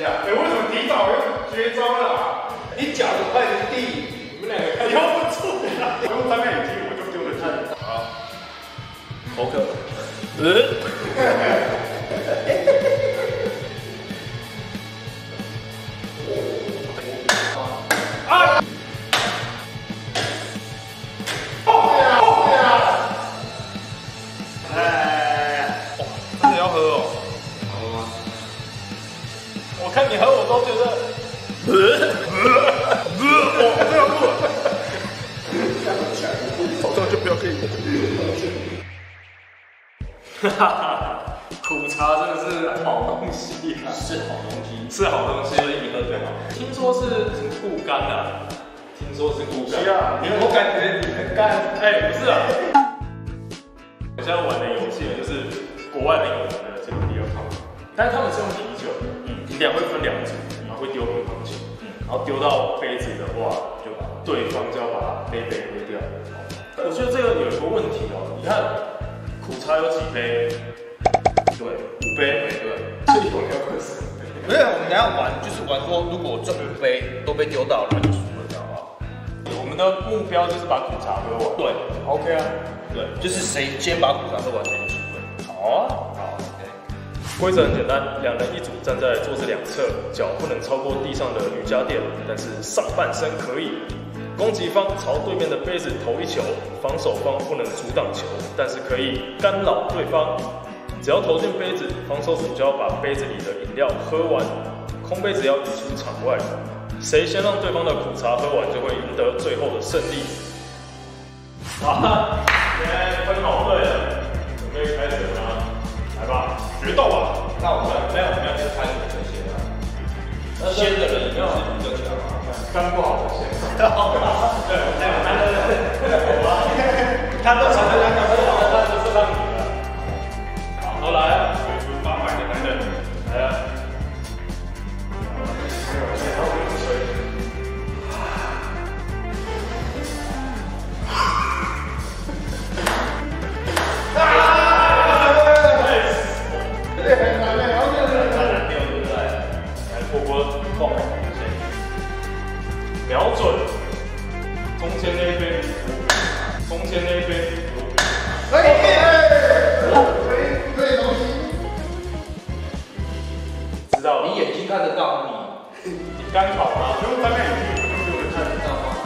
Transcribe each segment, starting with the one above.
系啊？为什么提早用绝招了啊？你脚的快着地，你们两个腰不住啊！我用3面眼镜我就丢得进。好，口渴。 我看你喝，我都觉得， 好重就不要可以。 哈哈，苦茶真的是好东西啊，是好东西，是好东西，所以你喝对吗？听说是固肝啊，听说是固肝。 啊，我感觉你很干。 哎，不是啊，我现在玩的游戏呢，就是国外很有名的这个第二套，但是他们是用啤酒，会分2组，然后会丢乒乓球，然后丢到杯子的话，就把对方就要把杯喝掉。我觉得这个有一个问题哦，你看苦茶有几杯？对，5杯，对，所以我们要困死。 没有，我们等下玩就是玩说，如果这5杯都被丢到，那就输了，知道吗？ 我们的目标就是把苦茶喝完。 对 ，OK 啊， 对，就是谁先把苦茶喝完，谁就输了。 好啊，好。规则很简单，2人1组，站在桌子2侧，脚不能超过地上的瑜伽垫，但是上半身可以。攻击方朝对面的杯子投1球，防守方不能阻挡球，但是可以干扰对方。只要投进杯子，防守组就要把杯子里的饮料喝完，空杯子要移出场外。谁先让对方的苦茶喝完，就会赢得最后的胜利。好，现在分好队了，准备开始了吗？来吧，决斗吧！ 那我们没有先猜你们先啊，先的人一定是比较强啊， 肝不好的先。 对，他都承认他都好， 那就是让你了。好，都来，800的男人来了。瞄准中间那一边，中间那一边， 可以东西。 知道了？ 你眼睛看得到你干跑吗？ 用3面眼镜我就丢得看得到吗？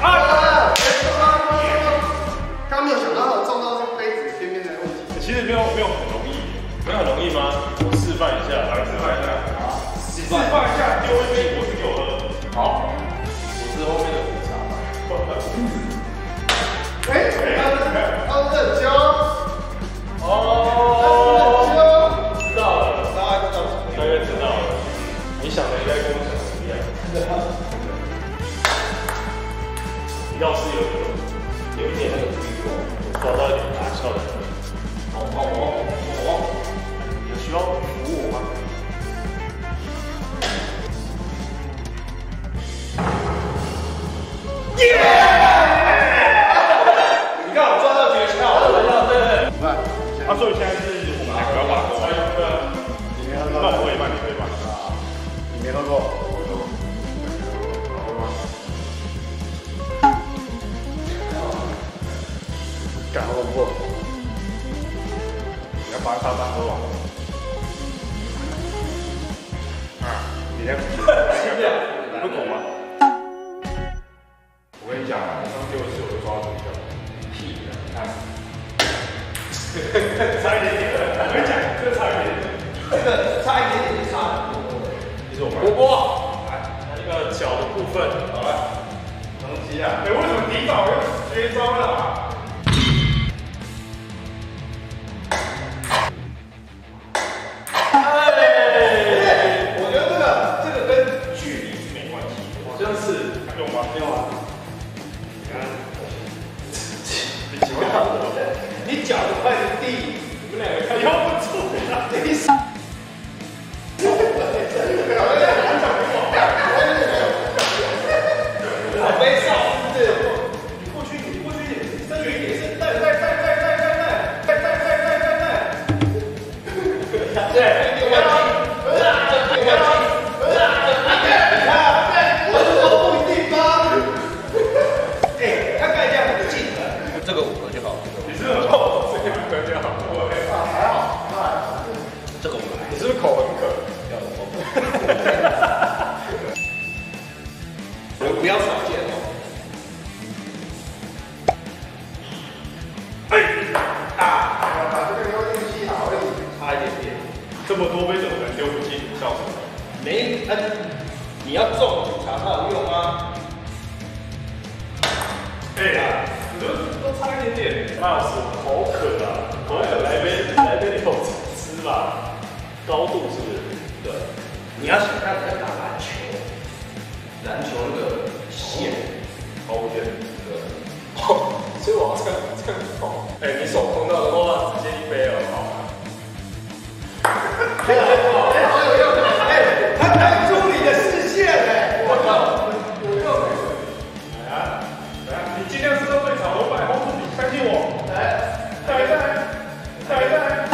刚没有想到撞到这杯子边边的问题。 其实没有很容易，没有很容易吗？我示范一下，来示范一下。示范一下，丢一杯果汁给我喝。好，我是后面的苦茶。 他是胶。 哦，知道了，大概知道了。你想的应该跟我想的一样。要是有一点那个欲望，抓到一点拿翘的。有需要服务我吗？ 你看我抓到诀窍了，对。 你看，所以现在是我们2个要把它喝完。你没喝过，那我喝一半，你喝一半。你没喝过？干好恐怖！你要把它当喝完。你先不懂吗？我跟你讲，你刚丢的是我就抓到这个。屁的，你看。差一点点，我跟你讲，这差一点点， 这个差一点点就差很多了。 其实我们来那个脚的部分，好了， 东西啊！为什么提早用绝招了啊？ 我觉得这个跟距离是没关系的， 好像是用吗？用啊！ 你脚的快着地， 你们2个腰不住啊！ 好悲伤，对。 你过去一点，3 你要中警察才有用啊。 都差一点点。那是口渴啊，口渴来杯牛吃吧。高度是不是？ 对，你要想看在打篮球，篮球那个线高点，对。所以我要这样碰。你手碰到的话，直接一杯了，好吗？ 好有用！他看出你的视线嘞！我靠，有用！来啊！你尽量是都对场我摆红布，你相信我。来，下一代。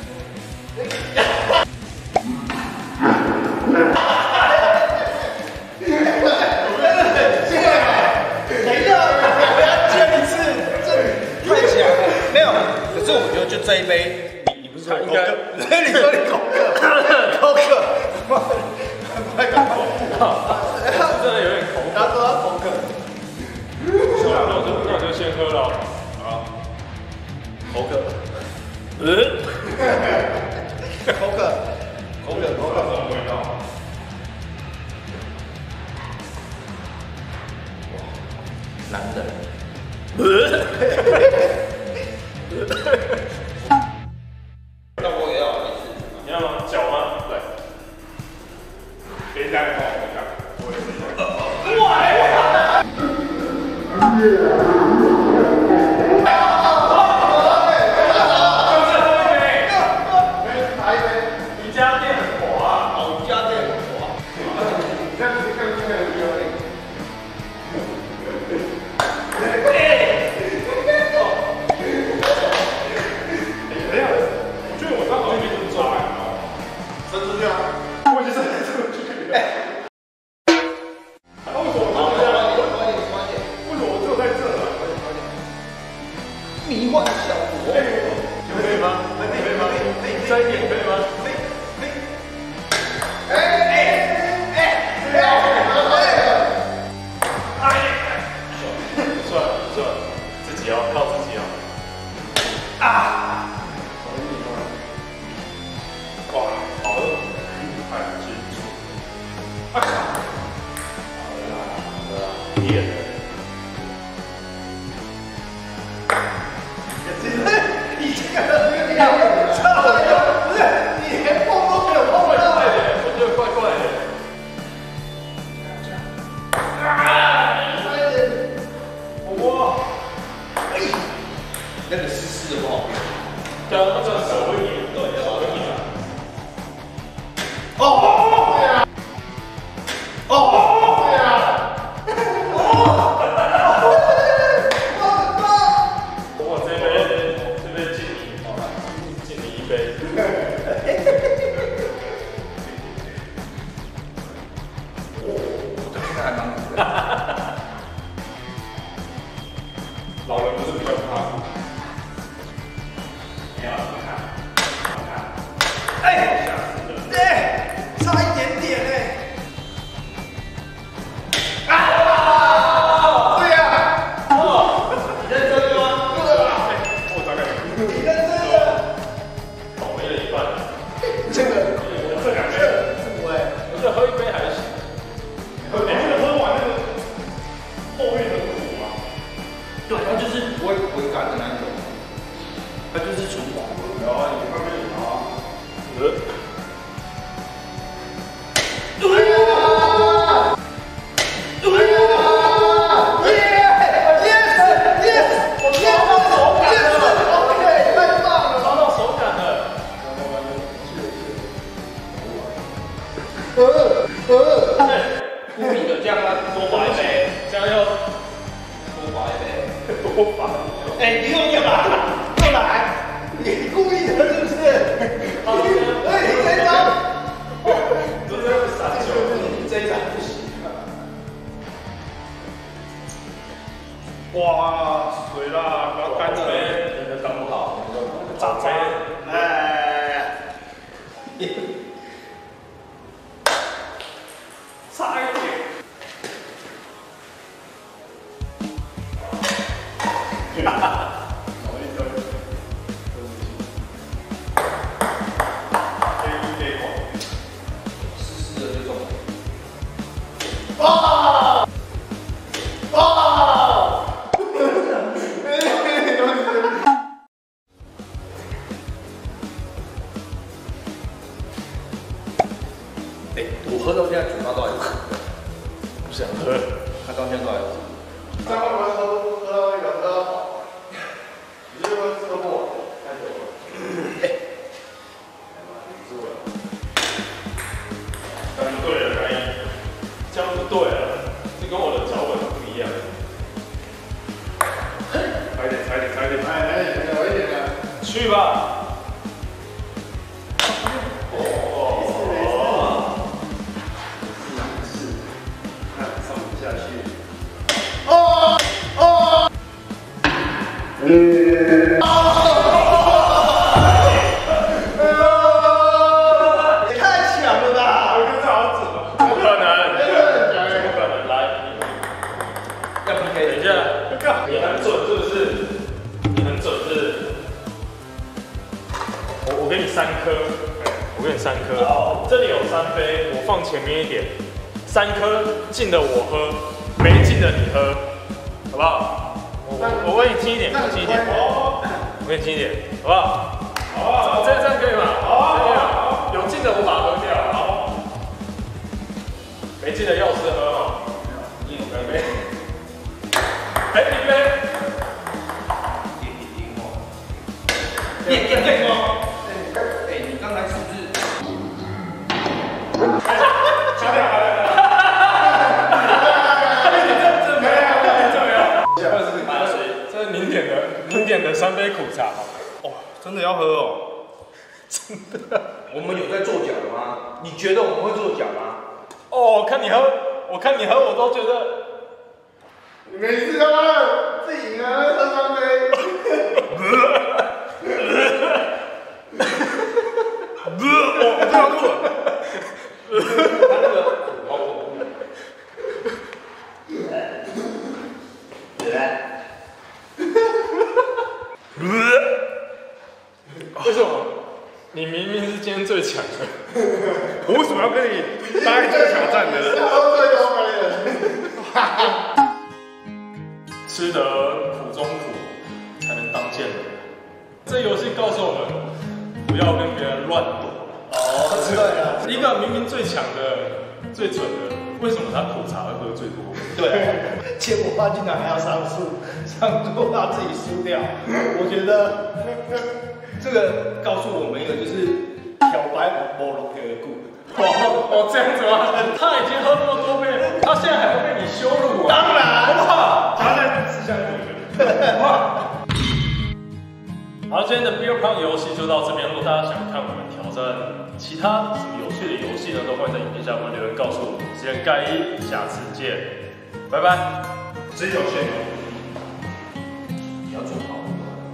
可是我觉得就这一杯，你不是说应该？ 你说你口渴，快赶快！ 真的有点口渴。 他说他口渴。 那我就先喝了。好，口渴。 口渴。 什么味道？ 男人。那我也要一次。 你要吗？脚吗？来。 别单帮我看，我也是。 宜家店很滑， 宜家店很滑。 你看，我觉得我刚好没怎么抓，伸出去啊！我已经伸出去了。为什么我为什么我只有在这啊？ 迷幻效果。 可以吗？可以吗？再一点可以吗？不算，自己要靠自己啊！哇，好了，太清楚。好了，你演的。 你这个料，不是你连碰都没有碰到， 我觉得怪怪的。哇！ 那个湿湿的不好用。 对啊，那个手会黏，对，手会黏。 对啊。 我这杯敬你，好了，敬你一杯。 这还蛮苦的。 老人不是比较怕苦，没有看，差一点点对呀， 你认真的吗？ 我大概你认真的， 倒霉了一半。 这个我这两杯我觉得喝一杯还行。 你这个喝完那个后面很苦啊。 对，它就是不会回甘的那一种，它就是纯滑。 有啊，你旁边有啊。 故意的，这样它多滑一杯， 这样要多滑一杯。 多罚。 你又干嘛？又来？你故意的是不是？你这一招， 都在撒酒。 你这一场不行。 哇，水啦，不要干了嘞， 你的刚不好， 长杯。差一点。 湿湿的这种啊！啊！ 哎，我喝到现在嘴巴都还是苦的， 不想喝。 他到现在都还是苦。 这样会不会喝到那个喝到饱？你这个喝不完，太久了。 这样不对了，开一，这样不对了，这跟我的脚本不一样。踩点，踩点，踩点， 来一点，有一点的， 去吧。 也太强了吧！ 我跟这好准啊！不可能，不可能！来， 要 PK， 等一下，你很准是不是？你很准是？我给你3颗，我给你3颗。好，这里有3杯，我放前面一点，3颗进的我喝，没进的你喝，好不好？我给你轻一点，轻一点，我给你轻一点，好不好？好，这样可以吗？好，有进的我把它喝掉，好。没进的药师喝哦。你有3杯，哎，1杯。 练哦。哎，你刚才是不是？ 加掉，这是您点的3杯苦茶，哦，真的要喝哦，真的。 我们有在做假的吗？你觉得我们会做假吗？ 哦，我看你喝，我都觉得。 你每次他妈自己赢了喝3杯。 我不要吐了。 他那个好恐怖。 为什么？你明明是今天最强的，我为什么要跟你搭一个挑战的？吃得苦中苦，才能当剑人。这游戏告诉我们，不要跟别人乱赌。 哦，对了， 一个明明最强的、最准的，为什么他苦茶会喝最多？ 对，结果他竟然还要上诉，上诉他自己输掉。我觉得这个告诉我们一个就是漂白无路的故。 哦，这样子吗？他已经喝那么多杯了，他现在还会被你羞辱啊？ 当然， 哇，他在吃下去。哇！好，今天的 Beer Pong 游戏就到这边。如果大家想看我们挑战其他什么有趣的游戏呢，都欢迎在影片下方留言告诉我们。时间盖一，下次见，拜拜。 只有限哦。 你要做好。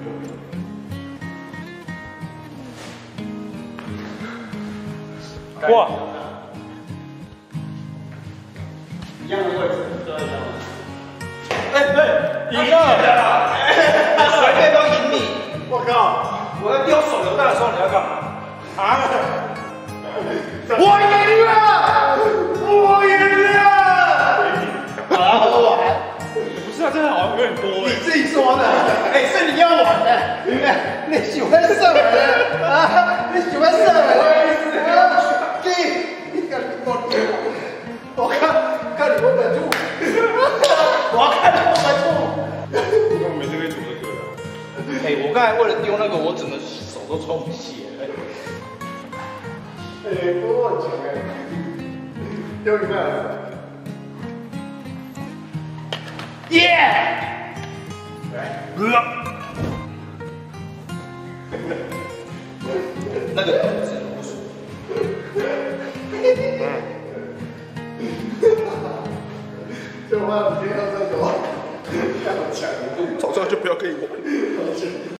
哇！ 一样的位置， 都一样。 哎， 赢了！ 随便都赢你。 我靠！ 我在丢手榴弹的时候，你要干嘛？ 啊！我赢了！我赢了！好好玩。 不是啊，这个好像有点多你自己说的，哎，是你要玩的，你喜欢射人啊？你喜欢射人？我看你会忍住，我要看你会忍住。 我每次可以煮这个的。 哎，我刚才为了丢那个，我整个手都充血了。 哎，不过很强哎，丢一半。耶！ 那个肚子不舒服。 就怕你听到这个，太强了， 早知道就不要跟你玩。